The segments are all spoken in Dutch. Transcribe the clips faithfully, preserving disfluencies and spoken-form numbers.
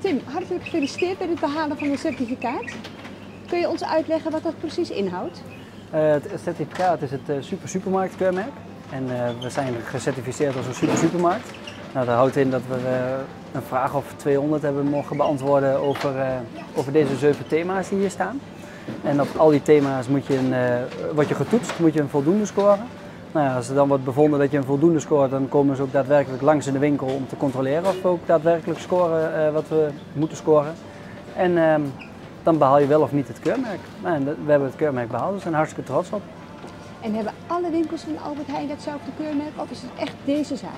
Tim, hartelijk gefeliciteerd met het behalen van een certificaat. Kun je ons uitleggen wat dat precies inhoudt? Uh, het certificaat is het uh, Super Supermarkt keurmerk. En uh, we zijn gecertificeerd als een super supermarkt. Nou, dat houdt in dat we uh, een vraag of tweehonderd hebben mogen beantwoorden over, uh, over deze zeven thema's die hier staan. En op al die thema's moet je een, uh, word je getoetst, moet je een voldoende scoren. Nou ja, als er dan wordt bevonden dat je een voldoende scoort, dan komen ze ook daadwerkelijk langs in de winkel om te controleren of we ook daadwerkelijk scoren uh, wat we moeten scoren. En uh, dan behaal je wel of niet het keurmerk. Nou, en we hebben het keurmerk behaald, dus we zijn hartstikke trots op. En hebben alle winkels van Albert Heijn datzelfde keurmerk of is het echt deze zaak?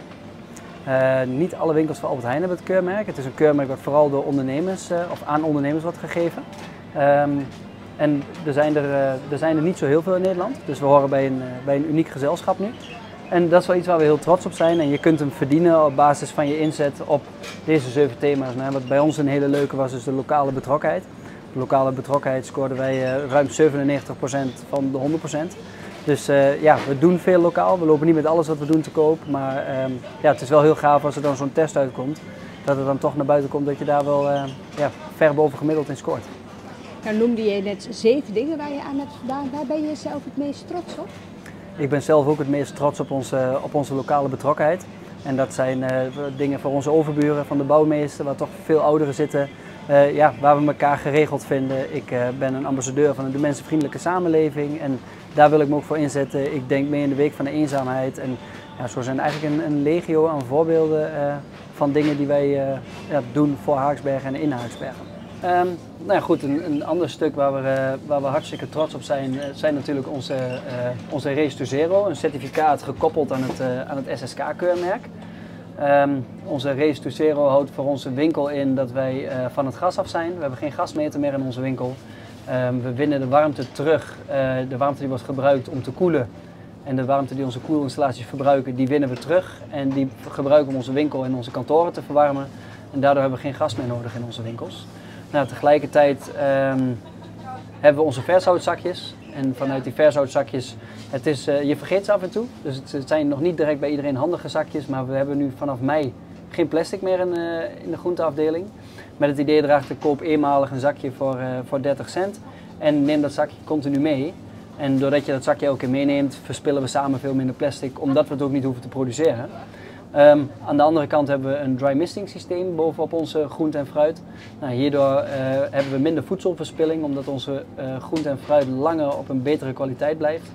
Uh, niet alle winkels van Albert Heijn hebben het keurmerk. Het is een keurmerk dat vooral door ondernemers uh, of aan ondernemers wordt gegeven. Um, en er zijn er, uh, er zijn er niet zo heel veel in Nederland, dus we horen bij een, uh, bij een uniek gezelschap nu. En dat is wel iets waar we heel trots op zijn en je kunt hem verdienen op basis van je inzet op deze zeven thema's. Nou, wat bij ons een hele leuke was, is de lokale betrokkenheid. De lokale betrokkenheid scoorden wij uh, ruim zevenennegentig procent van de honderd procent. Dus uh, ja, we doen veel lokaal. We lopen niet met alles wat we doen te koop. Maar um, ja, het is wel heel gaaf als er dan zo'n test uitkomt. Dat het dan toch naar buiten komt dat je daar wel uh, ja, ver boven gemiddeld in scoort. Nou noemde je net zeven dingen waar je aan hebt gedaan. Waar ben je zelf het meest trots op? Ik ben zelf ook het meest trots op onze, op onze lokale betrokkenheid. En dat zijn uh, dingen voor onze overburen, van de bouwmeester, waar toch veel ouderen zitten. Uh, ja, waar we elkaar geregeld vinden. Ik uh, ben een ambassadeur van de mensenvriendelijke samenleving en daar wil ik me ook voor inzetten. Ik denk mee in de week van de eenzaamheid en ja, zo zijn eigenlijk een, een legio aan voorbeelden uh, van dingen die wij uh, ja, doen voor Haaksbergen en in Haaksbergen. Um, nou ja, goed, een, een ander stuk waar we, uh, waar we hartstikke trots op zijn, uh, zijn natuurlijk onze, uh, onze Race to Zero, een certificaat gekoppeld aan het, uh, aan het S S K-keurmerk. Um, onze Race to Zero houdt voor onze winkel in dat wij uh, van het gas af zijn. We hebben geen gasmeter meer in onze winkel. Um, we winnen de warmte terug, uh, de warmte die wordt gebruikt om te koelen. En de warmte die onze koelinstallaties verbruiken, die winnen we terug. En die gebruiken we om onze winkel en onze kantoren te verwarmen. En daardoor hebben we geen gas meer nodig in onze winkels. Nou, tegelijkertijd um, hebben we onze vershoutzakjes. En vanuit die vershoutzakjes, het is, uh, je vergeet ze af en toe. Dus het, het zijn nog niet direct bij iedereen handige zakjes. Maar we hebben nu vanaf mei geen plastic meer in, uh, in de groenteafdeling. Met het idee erachter, koop eenmalig een zakje voor, uh, voor dertig cent. En neem dat zakje continu mee. En doordat je dat zakje elke keer meeneemt, verspillen we samen veel minder plastic. Omdat we het ook niet hoeven te produceren. Um, aan de andere kant hebben we een dry misting systeem bovenop onze groente en fruit. Nou, hierdoor uh, hebben we minder voedselverspilling, omdat onze uh, groente en fruit langer op een betere kwaliteit blijft.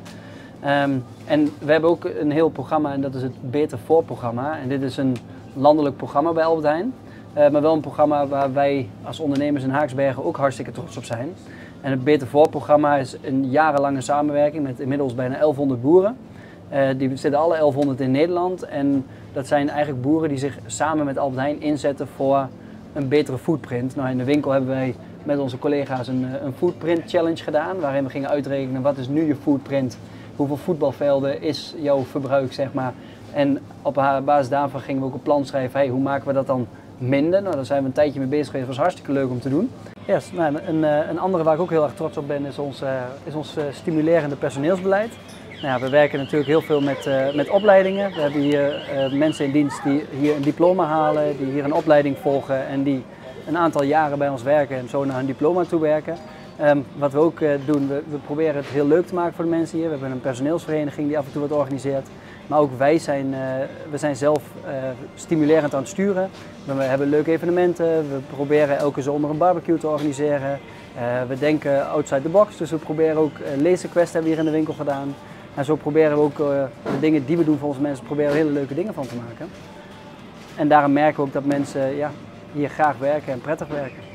Um, en we hebben ook een heel programma en dat is het Beter Voor programma. En dit is een landelijk programma bij Albert Heijn. Uh, maar wel een programma waar wij als ondernemers in Haaksbergen ook hartstikke trots op zijn. En het Beter Voor programma is een jarenlange samenwerking met inmiddels bijna elfhonderd boeren. Uh, die zitten alle elfhonderd in Nederland en dat zijn eigenlijk boeren die zich samen met Albert Heijn inzetten voor een betere footprint. Nou, in de winkel hebben wij met onze collega's een, een footprint challenge gedaan, waarin we gingen uitrekenen wat is nu je footprint, hoeveel voetbalvelden is jouw verbruik, zeg maar. En op basis daarvan gingen we ook een plan schrijven, hey, hoe maken we dat dan minder? Nou, daar zijn we een tijdje mee bezig geweest, dat was hartstikke leuk om te doen. Yes, nou, een, een andere waar ik ook heel erg trots op ben is ons, uh, is ons uh, stimulerende personeelsbeleid. Nou ja, we werken natuurlijk heel veel met, uh, met opleidingen. We hebben hier uh, mensen in dienst die hier een diploma halen, die hier een opleiding volgen en die een aantal jaren bij ons werken en zo naar hun diploma toe werken. Um, wat we ook uh, doen, we, we proberen het heel leuk te maken voor de mensen hier. We hebben een personeelsvereniging die af en toe wat organiseert. Maar ook wij zijn, uh, we zijn zelf uh, stimulerend aan het sturen. We hebben leuke evenementen, we proberen elke zomer een barbecue te organiseren. Uh, we denken outside the box, dus we proberen ook uh, laserquest hebben we hier in de winkel gedaan. En zo proberen we ook uh, de dingen die we doen voor onze mensen, proberen hele leuke dingen van te maken. En daarom merken we ook dat mensen ja, hier graag werken en prettig werken.